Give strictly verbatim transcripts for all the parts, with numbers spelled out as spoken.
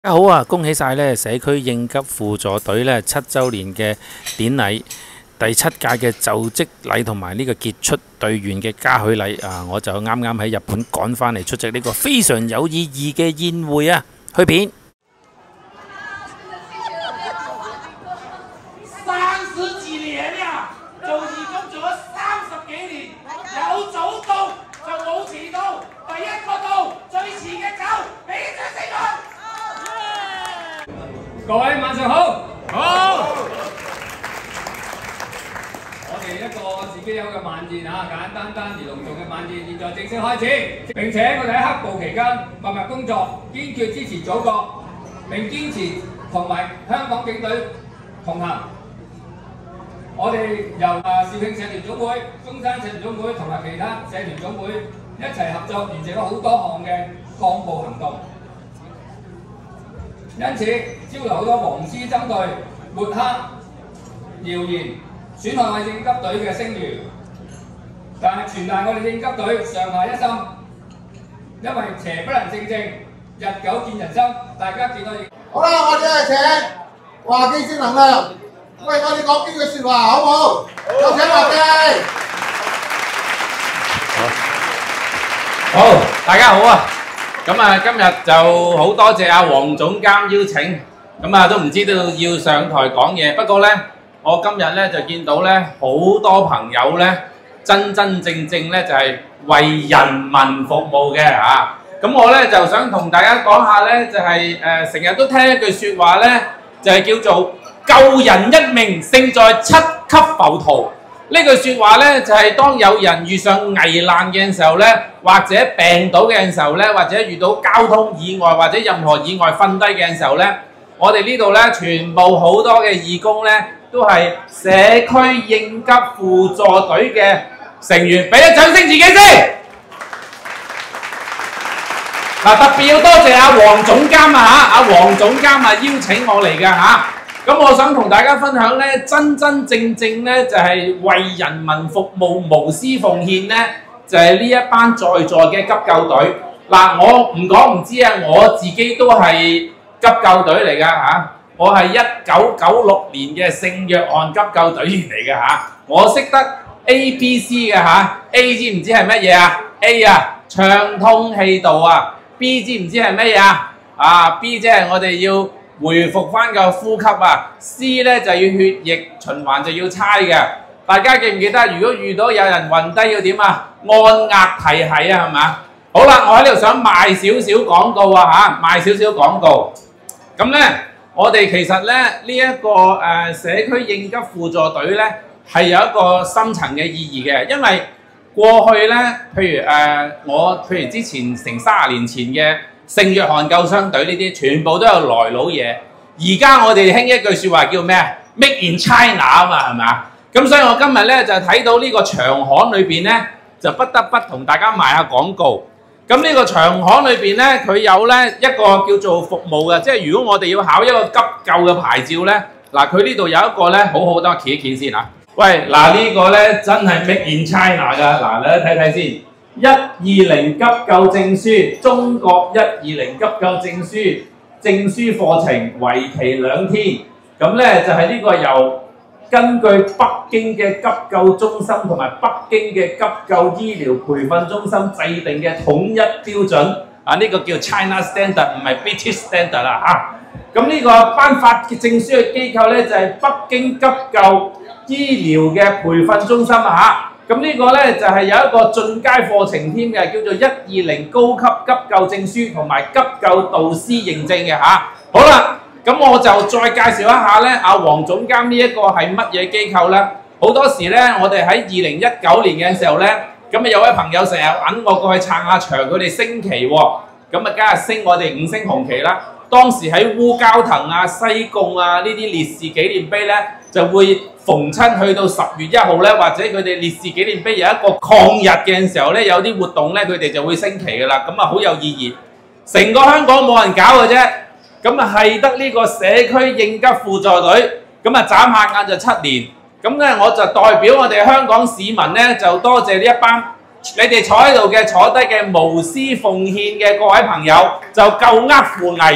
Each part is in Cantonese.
大家好啊！恭喜晒咧社區應急輔助隊咧七週年嘅典禮，第七屆嘅就職禮同埋呢個傑出隊員嘅嘉許禮啊！我就啱啱喺日本趕返嚟出席呢個非常有意義嘅宴會啊！去片。 三十幾年呀，做義工做咗三十幾年，有早到就冇遲到，第一個到，最遲嘅走，俾啲掌聲佢。各位晚上好，好。我哋一個自己有嘅晚宴啊，簡單單而隆重嘅晚宴，現在正式開始。並且我哋喺黑暴期間默默工作，堅決支持祖國，並堅持同埋香港警隊同行。我哋由啊肇慶社團總會、中山社團總會同埋其他社團總會一齊合作，完成咗好多項嘅抗暴行動。因此，招來好多黃絲針對、抹黑、謠言，損害我哋應急隊嘅聲譽。但係傳達我哋應急隊上下一心，因為邪不能勝正，日久見人心。大家見到好啦，我哋係請華記正能量為我哋講幾句説話，好唔好？有請華記。 好，大家好啊！咁啊，今日就好多謝阿黃總監邀請，咁啊都唔知道要上台講嘢。不過呢，我今日呢就見到呢好多朋友呢真真正正呢就係為人民服務嘅嚇。咁我呢就想同大家講下呢，就係誒成日都聽一句説話呢，就係叫做救人一命勝在七級浮屠。呢句説話呢，就係當有人遇上危難嘅時候呢，或者病倒嘅時候呢，或者遇到交通意外或者任何意外瞓低嘅時候呢，我哋呢度呢，全部好多嘅義工呢，都係社區應急輔助隊嘅成員，俾一掌聲自己先。嗱，特別要多謝阿黃總監啊嚇，阿黃總監啊邀請我嚟嘅嚇。咁我想同大家分享呢，真真正正呢，就係為人民服務無私奉獻呢，就係呢一班在座嘅急救隊。嗱，我唔講唔知啊，我自己都係急救隊嚟㗎嚇，我係一九九六年嘅聖約翰急救隊員嚟㗎嚇，我識得 A B C 嘅嚇 ，A 知唔知係乜嘢啊 ？A 啊，暢通氣道啊 ，B 知唔知係乜嘢啊？啊 B 即係我哋要回復翻個呼吸啊 ，C 咧就要血液循環就要猜嘅。大家記唔記得？如果遇到有人暈低要點啊？按壓提氣啊，係嘛？好啦，我喺呢度想賣少少廣告啊嚇，賣少少廣告。咁咧，我哋其實咧呢一、這個誒、呃、社區應急輔助隊咧係有一個深層嘅意義嘅，因為過去咧，譬如誒、呃、我譬如之前成三十年前嘅聖約翰救傷隊呢啲，全部都有來佬嘢。而家我哋興一句説話叫咩啊 ？Make in China 啊嘛，係咪？咁所以我今日咧就睇到呢個長巷裏邊咧，就不得不同大家賣下廣告。咁呢個長巷裏邊咧，佢有咧一個叫做服務嘅，即係如果我哋要考一個急救嘅牌照咧，嗱佢呢度有一個咧好好多，企一企先嚇。喂，嗱呢個咧真係 Make in China 㗎，嗱你睇睇先。一二零急救證書，中國一二零急救證書證書課程為期兩天，咁咧就係、是、呢個由根據北京嘅急救中心同埋北京嘅急救醫療培訓中心制定嘅統一標準，啊呢、這個叫 China Standard， 唔係 British Standard 啦嚇。咁呢個頒發證書嘅機構咧就係、是、北京急救醫療嘅培訓中心啊嚇。咁呢個呢，就係有一個進階課程添嘅，叫做一二零高級急救證書同埋急救導師認證嘅嚇。好啦，咁我就再介紹一下呢，阿黃總監呢一個係乜嘢機構呢？好多時呢，我哋喺二零一九年嘅時候呢，咁啊有位朋友成日揾我過去撐下場，佢哋升旗喎，咁啊梗係升我哋五星紅旗啦。當時喺烏蛟騰啊、西貢啊呢啲烈士紀念碑呢，就會逢親去到十月一號呢，或者佢哋烈士紀念碑有一個抗日嘅時候呢，有啲活動呢，佢哋就會升旗㗎啦，咁啊好有意義。成個香港冇人搞嘅啫，咁啊係得呢個社區應急輔助隊，咁啊眨下眼就七年。咁呢，我就代表我哋香港市民呢，就多謝呢一班你哋坐喺度嘅坐低嘅無私奉獻嘅各位朋友，就救厄扶危。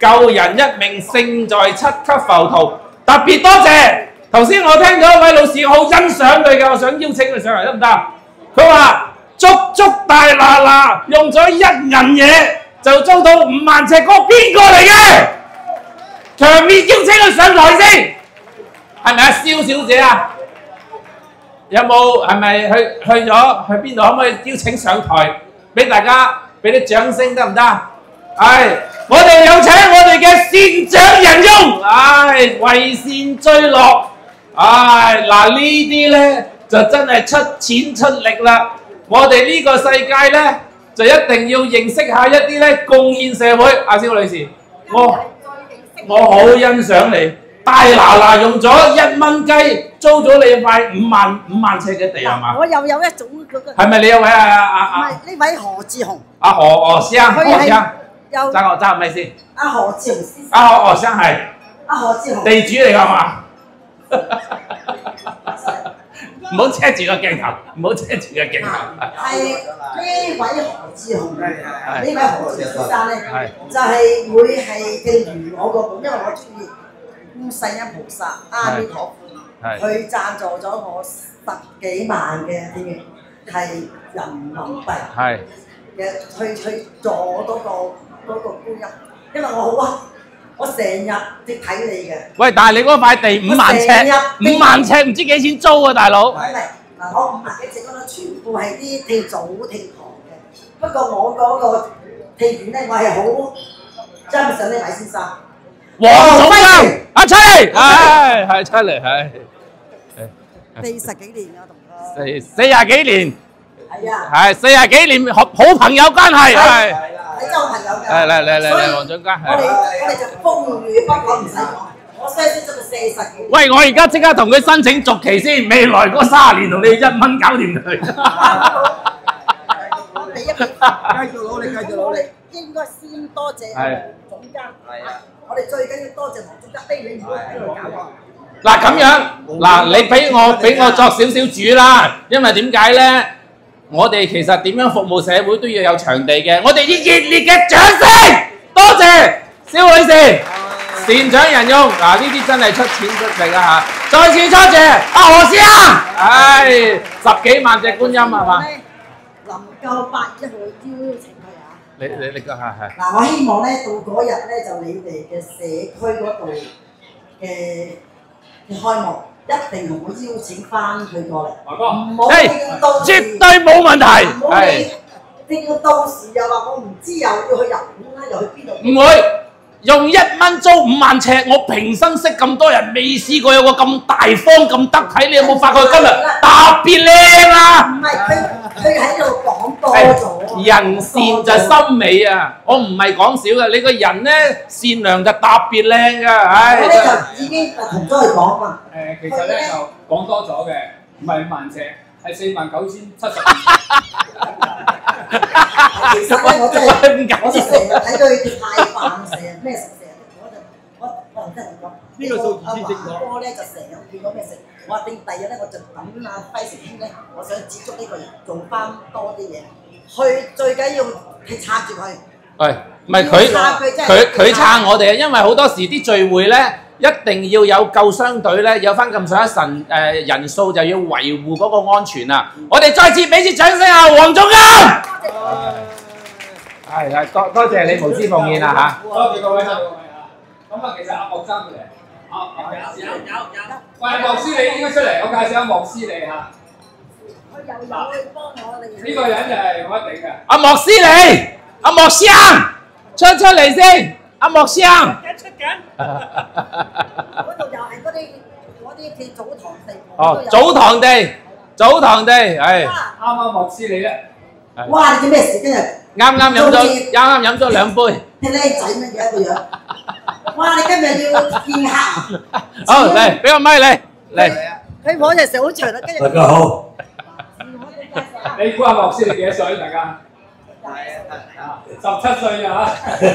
救人一命勝在七級浮屠。特別多謝頭先我聽到一位老師，我好欣賞佢嘅，我想邀請佢上嚟得唔得？佢話足足大嗱嗱用咗一銀嘢就租到五萬尺，嗰個邊個嚟嘅？強烈邀請佢上台先，係咪啊？蕭小姐啊？有冇係咪去去咗去邊度？可唔可以邀請上台俾大家俾啲掌聲得唔得？係，我哋有請我哋嘅善長仁翁，唉，為善追樂，唉，嗱呢啲咧就真係出錢出力啦。我哋呢個世界咧就一定要認識下一啲咧貢獻社會。阿蕭女士，我我好欣賞你。大嗱嗱用咗一蚊雞租咗你塊五萬五萬尺嘅地係嘛？ 我又有一種嗰個。 係咪你有位啊啊啊？ 唔係呢位何志雄。 阿何何生，何生， 又爭我爭咪先？ 阿何志雄先生。 阿何何生係。 阿何志雄。 地主嚟㗎嘛？唔好遮住個鏡頭，唔好遮住個鏡頭。 係呢位何志雄，呢位何志雄先生咧，就係會係譬如我個本，因為我中意觀世音菩薩、阿彌陀佛，佢贊助咗我十幾萬嘅啲係人民幣嘅，去去助嗰個嗰個觀音，因為我好啊。我成日即睇你嘅。喂，但係你嗰塊地五萬尺，五萬尺唔知幾錢租啊，大佬？唔係嗱，我五萬幾尺嗰度全部係啲地祖地堂嘅。不過我嗰個地段咧，我係好欣賞呢位先生。黃總監，阿出嚟，係係出嚟，係。 四十幾年啊，同佢。 四四廿幾年。 係啊。 係四廿幾年，好好朋友關係係。 係真好朋友㗎。 嚟嚟嚟嚟，黃總監。 我哋我哋就風雨不改，唔使講。我相信咗佢四十幾年。喂，我而家即刻同佢申請續期先，未來嗰三十年同你一蚊搞掂佢。你一繼續努力，繼續努力。應該先多謝總監。係啊。我哋最緊要多謝黃總監，俾你唔好喺度搞我。嗱咁樣，嗱你俾我俾我作少少主啦，因為點解咧？我哋其實點樣服務社會都要有場地嘅，我哋以熱烈嘅掌聲，多謝蕭女士、善長仁翁，嗱呢啲真係出錢出力啊嚇！再次多謝阿何師兄，唉，十幾萬隻觀音係嘛？能夠八一號邀請佢啊！你你你講下係。嗱，我希望咧到嗰日咧就你哋嘅社區嗰度嘅嘅開幕。一定同我邀請翻佢過嚟，唔好令到絕對冇問題。唔好令到到時又話我唔知又要去日本啦，又去邊度？唔會用一蚊租五萬尺，我平生識咁多人，未試過有個咁大方咁得體。你有冇發覺今日特別靚啊？唔係佢佢喺度講多咗。人善就心美啊！我唔係講少嘅，你個人咧善良就特別靚㗎。唉，我咧就已經同咗佢講嘛。誒，其實咧就講多咗嘅，唔係五萬尺，係四萬九千七十。其實咧，我真係我成日睇到佢太飯，成日咩食成日，我就我我唔真係講呢個數字先正確。哥咧就成日見到咩食，我話定第日咧我就等阿輝成兄咧，我想接觸呢個人，做翻多啲嘢。去最緊要係撐住佢。係，唔係佢佢佢撐我哋啊！因為好多時啲聚會咧，一定要有救傷隊咧，有翻咁上下神誒人數，就要維護嗰個安全啊！我哋再次俾啲掌聲啊，黃總監！係係多多謝你無私奉獻啊嚇！多謝各位，多謝各位啊！咁啊，其實阿莫生嚟，啊有有有有，喂莫師你應該出嚟，我介紹下莫師你嚇。佢又有去幫我哋。呢個人就係我一定嘅。阿莫師你，阿莫生出出嚟先，阿莫生。出緊。嗰度又係嗰啲嗰啲叫祖堂地。哦，祖堂地，祖堂地，係。啱啱莫師你咧。哇！你做咩事今日？啱啱飲咗，啱啱飲咗兩杯。啲僆仔乜嘢個樣？哇！你今日要見客。好嚟，俾個咪你嚟。佢攞隻手好長啦，跟住。大家好。你估下莫師你幾多歲？大家？十七歲啊！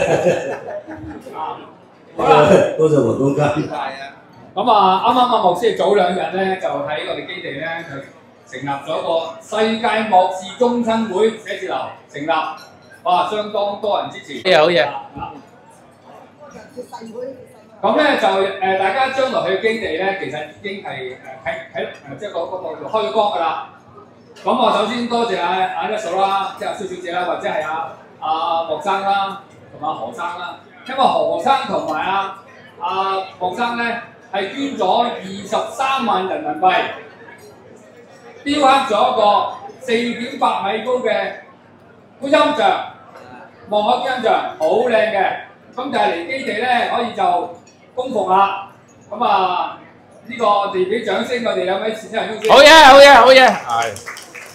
好啦，多謝黃總監。咁啊，啱啱阿莫師早兩日咧，就喺我哋基地咧，就成立咗個世界莫氏宗親會寫字樓，成立，哇，相當多人支持。好嘢，好嘢。 咁咧就誒，大家將來去基地咧，其實已經係誒喺喺誒即係嗰嗰個開光㗎啦。咁我首先多謝阿阿一嫂啦，即係阿蕭小姐啦，或者係阿阿莫生啦，同埋何生啦。因為何生同埋阿阿莫生咧係捐咗二十三萬人民幣，雕刻咗一個四點八米高嘅觀音像，望下觀音像好靚嘅。咁就係嚟基地咧，可以就供奉啦。咁啊，呢、這個我哋俾掌聲，我哋兩位善長公司。 好嘢，好嘢，好嘢。係。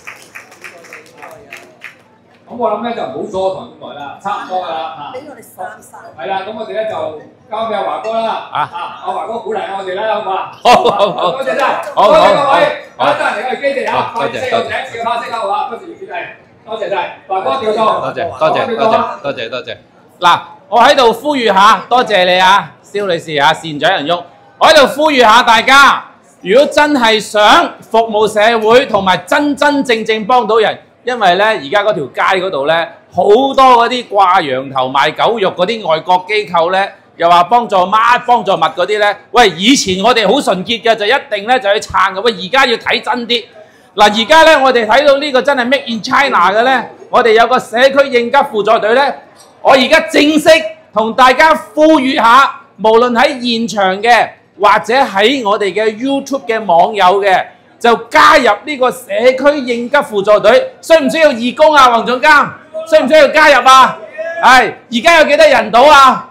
咁我諗咧就唔好阻我台咁耐啦，差唔多㗎啦嚇。俾我哋三三。係啦，咁我哋咧就交俾阿華哥啦。啊啊，阿華哥鼓勵下我哋啦，好唔好啊？ 好好好， 多謝晒， 好多謝各位， 好， 得閒嚟我哋基地啊， 多謝第一次嘅花式啦，好嘛？多謝葉小姐，多謝晒，華哥調到。 多謝多謝多謝多謝多謝。嗱，我喺度呼籲下，多謝你啊，蕭女士啊，善長人翁。我喺度呼籲下大家，如果真係想服務社會同埋真真正正幫到人。因為咧，而家嗰條街嗰度咧，好多嗰啲掛羊頭賣狗肉嗰啲外國機構咧，又話幫助乜幫助物嗰啲咧，喂，以前我哋好純潔嘅，就一定咧就去撐嘅，喂，而家要睇真啲。嗱，而家咧我哋睇到呢個真係 Make in China 嘅咧，我哋有個社區應急輔助隊咧，我而家正式同大家呼籲下，無論喺現場嘅，或者喺我哋嘅 YouTube 嘅網友嘅。就加入呢個社區應急輔助隊，需唔需要義工啊？黃總監，需唔需要加入啊？係，而家有幾多人到啊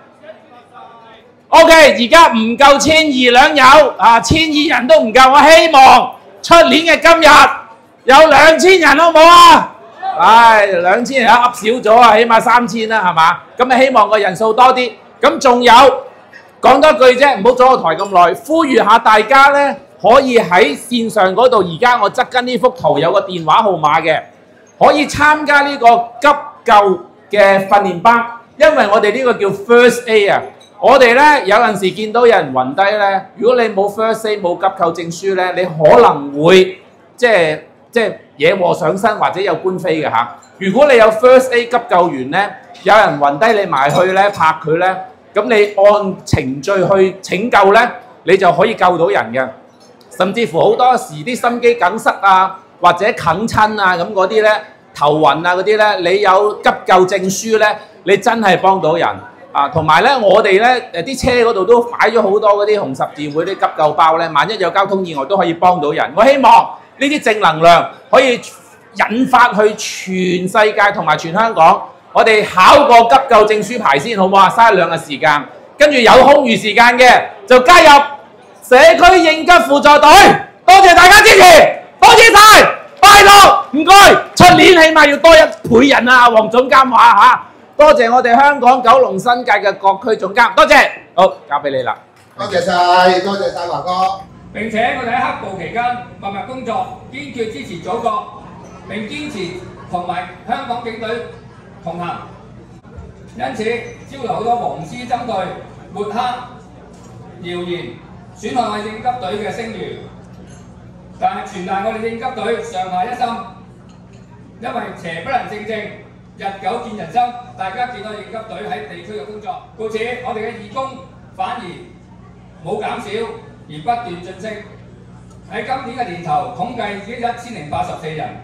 ？O K， 而家唔夠千二兩友啊，千二人都唔夠，我希望出年嘅今日有兩千人，好唔好啊？唉，兩千人噏少咗啊，起碼三千啦，係嘛？咁啊，希望個人數多啲。咁仲有講多句啫，唔好阻我台咁耐，呼籲下大家咧。可以喺線上嗰度，而家我側跟呢幅圖有個電話號碼嘅，可以參加呢個急救嘅訓練班，因為我哋呢個叫 First Aid 啊。我哋咧有陣時見到有人暈低咧，如果你冇 First Aid 冇急救證書咧，你可能會即係即係惹禍上身或者有官非嘅嚇。如果你有 First Aid 急救員咧，有人暈低你埋去咧拍佢咧，咁你按程序去拯救咧，你就可以救到人嘅。甚至乎好多時啲心肌梗塞啊，或者啃親啊咁嗰啲咧，頭暈啊嗰啲咧，你有急救證書咧，你真係幫到人啊！同埋咧，我哋咧誒啲車嗰度都擺咗好多嗰啲紅十字會啲急救包咧，萬一有交通意外都可以幫到人。我希望呢啲正能量可以引發去全世界同埋全香港，我哋考個急救證書牌先好唔好啊？嘥兩日時間，跟住有空餘時間嘅就加入社區應急輔助隊，多謝大家支持，多謝晒，拜託，唔該，出年起碼要多一倍人啊！黃總監話嚇，多謝我哋香港九龍新界嘅各區總監，多謝，好，交俾你啦。 多謝晒，多謝晒華哥。 並且我哋喺黑暴期間默默工作，堅決支持祖國，並堅持同埋香港警隊同行。因此，招來好多黃絲針對、抹黑、謠言。損害我哋應急隊嘅聲譽，但係全賴我哋應急隊上下一心，因為邪不能勝正，日久見人心。大家見到應急隊喺地區嘅工作，故此我哋嘅義工反而冇減少，而不斷晉升。喺今年嘅年頭，統計已經一千零八十四人。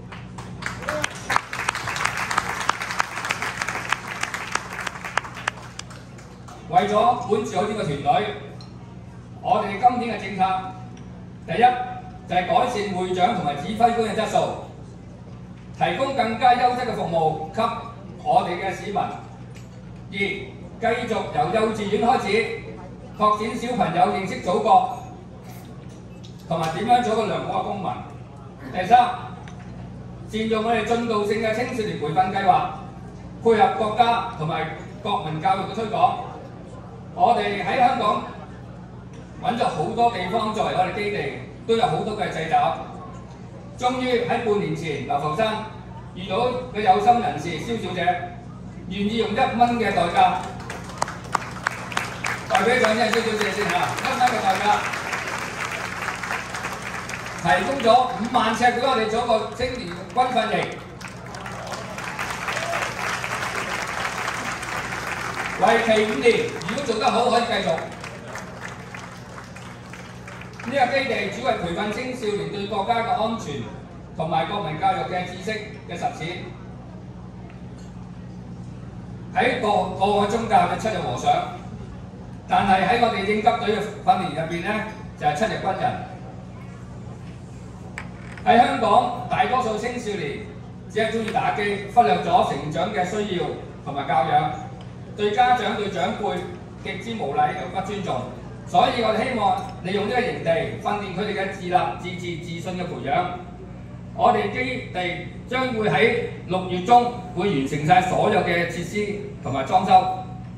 為咗管治好呢個團隊。我哋今年嘅政策，第一就係、是、改善會長同埋指揮官嘅質素，提供更加優質嘅服務給我哋嘅市民。二、繼續由幼稚園開始，擴展小朋友認識祖國同埋點樣做一個良好嘅公民。第三，善用我哋進度性嘅青少年培訓計劃，配合國家同埋國民教育嘅推廣。我哋喺香港揾咗好多地方作為我哋基地，都有好多嘅掣肘。終於喺半年前，流浮山遇到嘅有心人士蕭小姐，願意用一蚊嘅代價，代俾掌聲蕭小姐先嚇，一蚊嘅代價，提供咗五萬尺俾我哋做一個青年軍訓營。 為期五年，如果做得好可以繼續。呢個基地主為培訓青少年對國家嘅安全同埋國民教育嘅知識嘅實踐。喺過過去宗教嘅七日和尚，但係喺我哋應急隊嘅訓練入邊咧，就係、是、七日軍人。喺香港，大多數青少年只係中意打機，忽略咗成長嘅需要同埋教養，對家長對長輩極之無禮又不尊重。所以我哋希望利用呢個營地訓練佢哋嘅自立、自治、自信嘅培養。我哋基地將會喺六月中會完成晒所有嘅設施同埋裝修。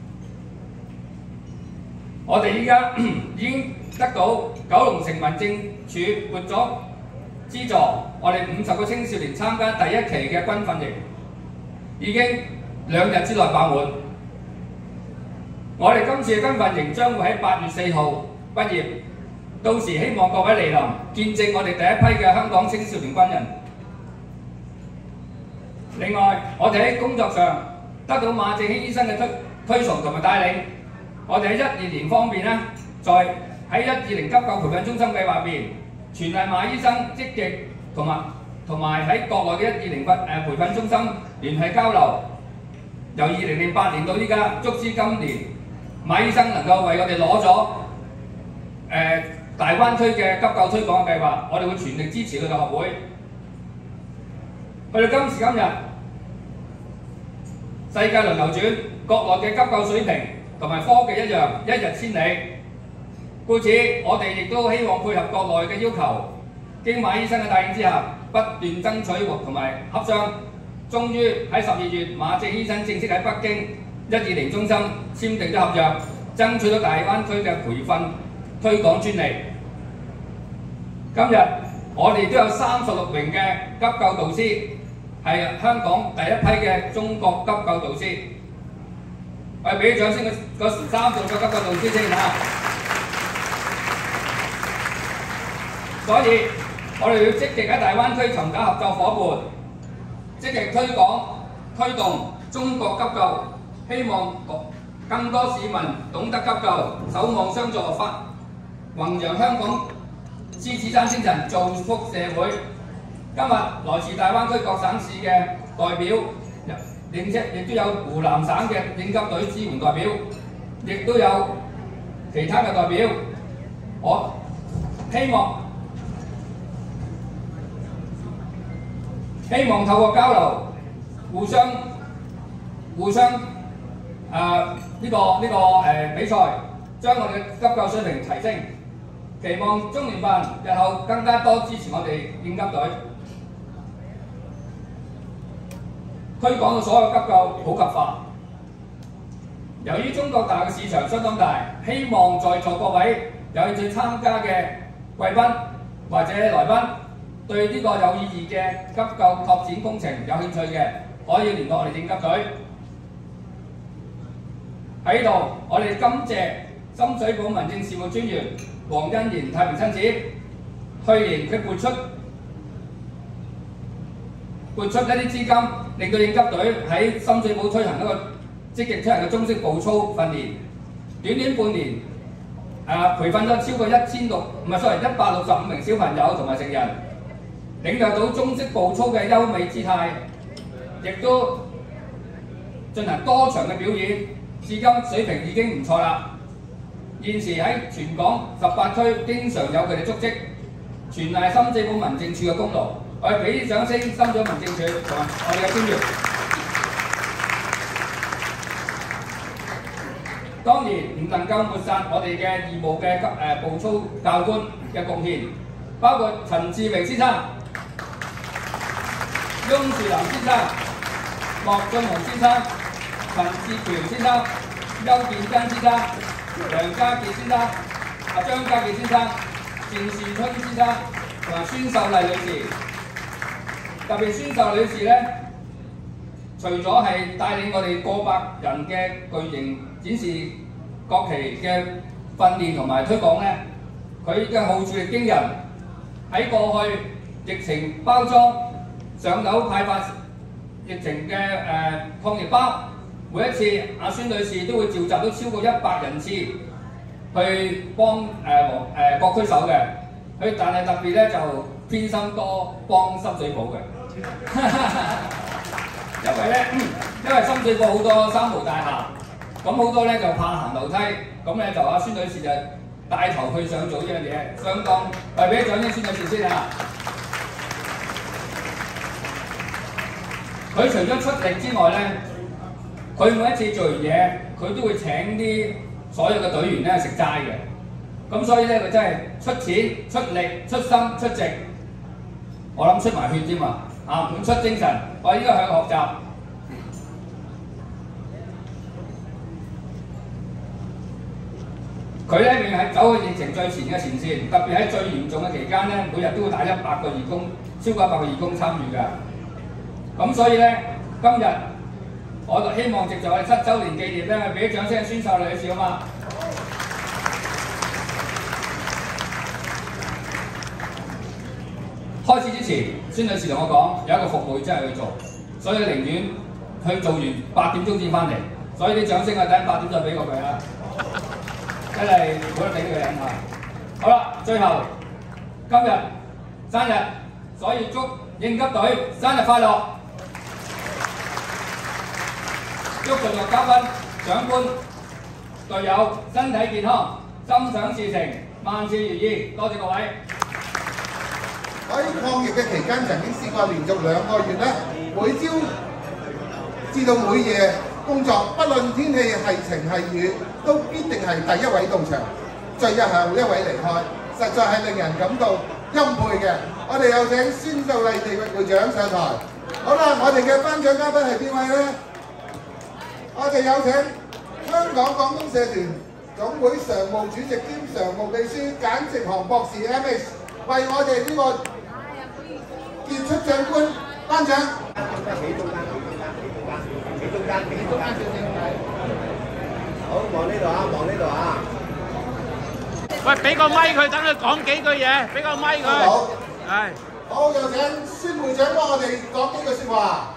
我哋依家已經得到九龍城民政處撥咗資助，我哋五十個青少年參加第一期嘅軍訓營，已經兩日之內爆滿。我哋今次嘅軍訓營將會喺八月四號畢業，到時希望各位嚟臨見證我哋第一批嘅香港青少年軍人。另外，我哋喺工作上得到馬正興醫生嘅推推崇同埋帶領，我哋喺一二年方面咧，在喺一二零急救培訓中心計劃入邊，全賴馬醫生積極同埋同埋喺國內嘅一二零訓誒培訓中心聯繫交流，由二零零八年到依家，足之今年。馬醫生能夠為我哋攞咗誒大灣區嘅急救推廣嘅計劃，我哋會全力支持佢嘅學會。去到今時今日，世界輪流轉，國內嘅急救水平同埋科技一樣，一日千里。故此，我哋亦都希望配合國內嘅要求，經馬醫生嘅帶領之下，不斷爭取同埋洽商，終於喺十二月，馬正醫生正式喺北京一二零中心簽訂咗合約，爭取到大灣區嘅培訓推廣專利。今日我哋都有三十六名嘅急救導師，係香港第一批嘅中國急救導師。我哋俾啲掌聲嗰三十六個急救導師先嚇。所以我哋要積極喺大灣區尋找合作伙伴，積極推廣推動中國急救。希望更多市民懂得急救，守望相助，發弘揚香港獅子山精神，造福社會。今日來自大灣區各省市嘅代表，並且亦都有湖南省嘅應急隊支援代表，亦都有其他嘅代表。我希望希望透過交流，互相互相。誒呢、uh, 這個呢、這個誒、呃、比賽，將我哋嘅急救水平提升，期望中聯辦日後更加多支持我哋應急隊，推廣到所有急救普及化。由於中國大陸嘅市場相當大，希望在座各位有興趣參加嘅貴賓或者來賓，對呢個有意義嘅急救拓展工程有興趣嘅，可以聯絡我哋應急隊。喺度，我哋感謝深水埗民政事務專員黃欣賢太平親子，去年佢撥出撥出一啲資金，令到應急隊喺深水埗推行一個積極推行嘅中式步操訓練，短短半年，誒、呃、培訓咗超過一千六唔係 sorry 一百六十五名小朋友同埋成人，領略到中式步操嘅優美姿態，亦都進行多場嘅表演。至今水平已經唔錯啦。現時喺全港十八區經常有佢哋足跡，全賴深水埗民政處嘅功勞。我哋俾啲掌聲，深水埗民政處同埋我哋嘅專員。當然唔能夠抹殺我哋嘅義務嘅誒步操教官嘅貢獻，包括陳志榮先生、翁樹林先生、莫俊雄先生、陳志權先生、邱建根先生、梁家傑先生、阿張家傑先生、錢樹春先生同埋孫秀麗女士。特別孫秀麗女士咧，除咗係帶領我哋過百人嘅巨型展示國旗嘅訓練同埋推廣咧，佢嘅號召力驚人。喺過去疫情包裝上樓派發疫情嘅誒、呃、抗疫包， 每一次阿孫女士都會召集到超過一百人次去幫誒誒各區手嘅，佢但係特別咧就偏心多幫深水埗嘅，因為咧因為深水埗好多三無大廈，咁好多咧就怕行樓梯，咁咧就阿孫女士就帶頭去上做呢樣嘢，相當誒俾啲掌聲孫女士先啊！佢除咗出力之外咧，佢每一次做完嘢，佢都會請啲所有嘅隊員咧食齋嘅。咁所以咧，佢真係出錢、出力、出心、出席，我諗出埋血添啊！啊，唔出精神，我應該向佢學習。佢咧永遠係走去疫情最前嘅前線，特別喺最嚴重嘅期間咧，每日都會帶一百個義工，超過一百個義工參與㗎。咁所以咧，今日我就希望藉助我哋七週年紀念咧，俾啲掌聲宣秀女士好嘛？開始之前，孫女士同我講有一個服務真係去做，所以寧願去做完八點鐘先翻嚟。所以啲掌聲啊，等八點再俾我佢啦，真係冇得頂呢個人啊！好啦，最後今日生日，所以祝應急隊生日快樂！祝在座嘉賓、長官、隊友身體健康，心想事成，萬事如意。多謝各位。 喺抗疫嘅期間，曾經試過連續兩個月咧，每朝至到每夜工作，不論天氣係晴係雨，都必定係第一位到場，最一後一位離開，實在係令人感到欽佩嘅。我哋有請孫秀麗地域會長上台。好啦，我哋嘅頒獎嘉賓係邊位咧？我哋有請香港廣東社團總會常務主席兼常務秘書簡直航博士 M X 為我哋呢個傑出長官頒獎。 企中間，企中間，企中間，企中間，企中間。好，望呢度啊，望呢度啊。 喂，俾個咪佢，等佢講幾句嘢，俾個咪佢。 好， 係。 好，有請孫會長幫我哋講幾句説話。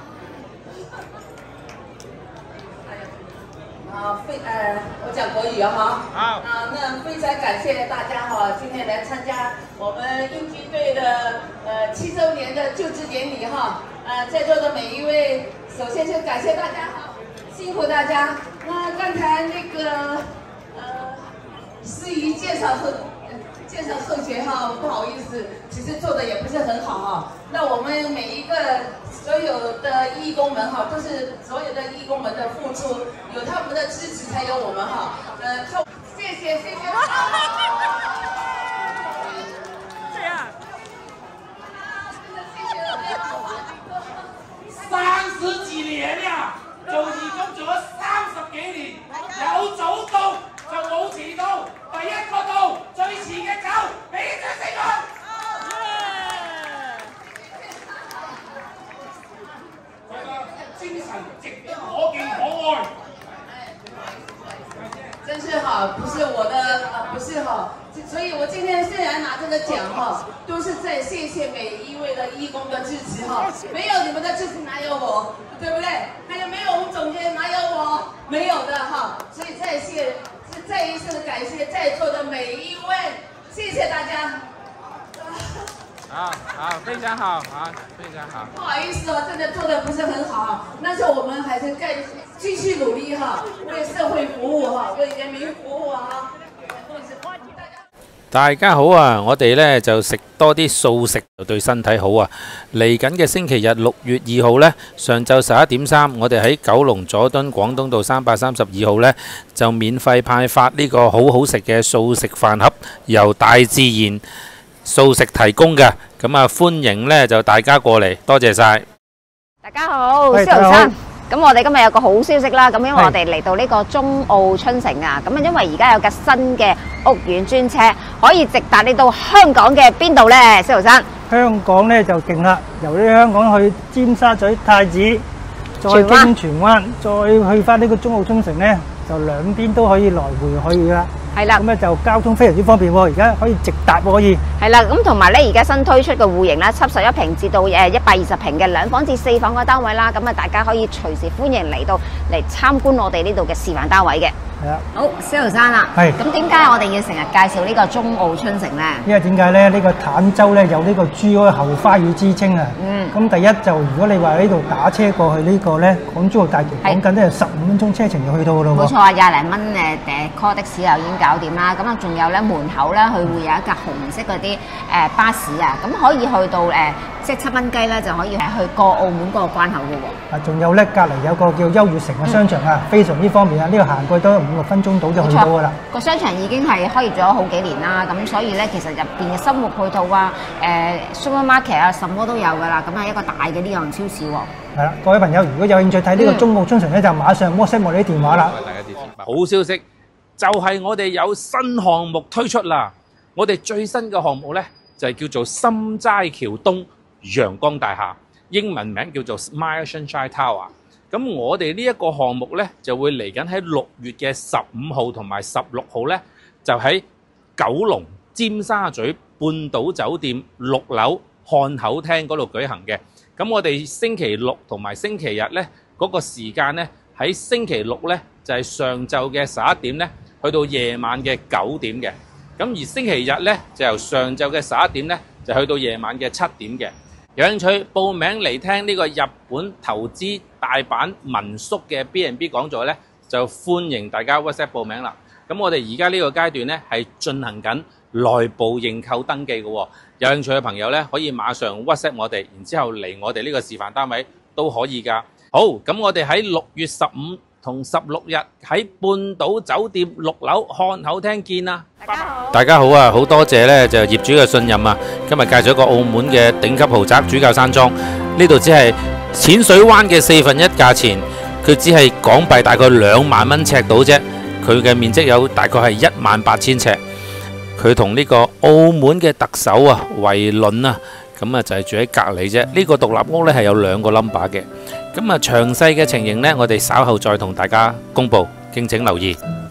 啊，非呃，我講國語啊哈。好。啊，那非常感謝大家哈，今天來參加我們英軍隊的呃七週年的就職典禮哈。呃，在座的每一位，首先就感謝大家哈，辛苦大家。那剛才那個呃司儀介紹後，介紹後學哈，不好意思，其實做的也不是很好哈。那我們每一個所有的義工們哈，都是所有的義工們的付出，有他們的支持才有我們哈。呃，就謝謝謝謝。這樣。 三十幾年呀，做義工做咗三十幾年，有早到就冇遲到，第一個到，最遲嘅走，俾啲掌聲佢。精神值得可敬可愛。 真是哈，不是我的啊，不是哈，所以我今天虽然拿這個獎哈，都是在謝謝每一位的義工的支持哈，沒有你們的支持哪有我，對不對？還有沒有我們總監哪有我？沒有的哈，所以再謝，再一次的感謝在座的每一位，謝謝大家。 好好，非常好，好，非常好。 不好意思哦，真的做的不是很好，但是我們還是繼繼續努力哈，為社會服務哈，為人民服務哈。 大家好啊！我哋呢就食多啲素食，就對身體好啊！嚟緊嘅星期日六月二號呢，上晝十一點三，我哋喺九龍佐敦廣東道三百三十二號呢，就免費派發呢個好好食嘅素食飯盒，由大自然素食提供嘅，咁啊歡迎呢就大家過嚟，多謝晒。 大家好，蕭生，咁我哋今日有個好消息啦，咁因為我哋嚟到呢個中澳春城啊，咁啊因為而家有架新嘅屋苑專車，可以直達你到香港嘅邊度呢？蕭生？ 香港呢就勁啦，由呢香港去尖沙咀太子，再經荃灣，再去翻呢個中澳春城呢，就兩邊都可以來回去噶啦。 係啦， 咁咧就交通非常之方便喎，而家可以直達喎可以。 係啦，咁同埋咧，而家新推出嘅戶型啦，七十一平至到誒一百二十平嘅兩房至四房嘅單位啦，咁啊大家可以隨時歡迎嚟到嚟參觀我哋呢度嘅示範單位嘅。 係啊， 好，蕭生啦， 係咁點解我哋要成日介紹呢個中澳春城咧？ 因為點解咧？呢個坦洲咧有呢個珠海後花園之稱啊。 嗯。 咁第一就如果你話呢度打車過去呢個咧，港珠澳大橋講緊都係十五分鐘車程就去到噶咯喎。 冇錯啊，廿零蚊誒誒 call 的士又已經搞掂啦。咁啊，仲有咧門口咧，佢會有一架紅色嗰啲誒巴士啊，咁可以去到誒即係七蚊雞咧就可以去過澳門嗰個關口嘅喎。 啊，仲有咧隔離有個叫優越城嘅商場啊，非常之方便啊！呢個行過去都五六分鐘到就去到噶啦。 個商場已經係開業咗好幾年啦，咁所以咧其實入邊嘅生活配套啊、誒 supermarket 啊，什麼都有噶啦。咁係一個大嘅呢樣超市喎。係啦，各位朋友，如果有興趣睇呢個中澳春城咧，就馬上 WhatsApp 我哋啲電話啦。 好消息就係我哋有新項目推出啦！我哋最新嘅項目咧就係叫做心齋橋東陽光大廈，英文名叫做 Smile Sunshine Tower。咁我哋呢一個項目咧就會嚟緊喺六月嘅十五號同埋十六號咧，就喺九龍尖沙咀半島酒店六樓漢口廳嗰度舉行嘅。咁我哋星期六同埋星期日咧嗰個時間咧，喺星期六咧就係上晝嘅十一點咧，去到夜晚嘅九點嘅。咁而星期日咧就由上晝嘅十一點咧，就去到夜晚嘅七點嘅。有興趣報名嚟聽呢個日本投資大阪民宿嘅 B and B 講座咧，就歡迎大家 WhatsApp 報名啦。咁我哋而家呢個階段咧係進行緊內部認購登記嘅喎，有興趣嘅朋友咧可以馬上 WhatsApp 我哋，然之後嚟我哋呢個示範單位都可以㗎。好，咁我哋喺六月十五同十六日喺半島酒店六樓漢口廳見啦！ 大家好， 大家好啊！好多謝咧就業主嘅信任啊！今日介紹一個澳門嘅頂級豪宅主教山莊，呢度只係淺水灣嘅四分一價錢，佢只係港幣大概兩萬蚊尺到啫，佢嘅面積有大概係一萬八千尺，佢同呢個澳門嘅特首啊維倫啊，咁啊就係住喺隔離啫。呢個獨立屋呢係有兩個 number 嘅，咁啊詳細嘅情形呢，我哋稍後再同大家公佈，敬請留意。